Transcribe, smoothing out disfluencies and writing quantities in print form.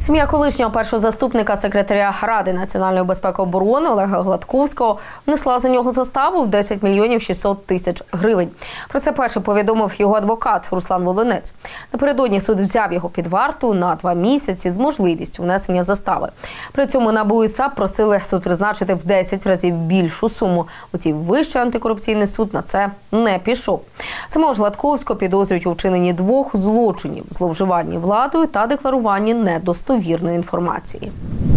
Сім'я колишнього першого заступника секретаря Ради національної безпеки і оборони Олега Гладковського внесла за нього заставу в 10 мільйонів 600 тисяч гривень. Про це перше повідомив його адвокат Руслан Волинець. Напередодні суд взяв його під варту на 2 місяці з можливістю внесення застави. При цьому НАБУ і САП просили суд призначити в 10 разів більшу суму. Утім, Вищий антикорупційний суд на це не пішов. Самого ж Гладковського підозрюють у вчиненні 2 злочинів – зловживанні владою та декларуванні недостовірної інформації.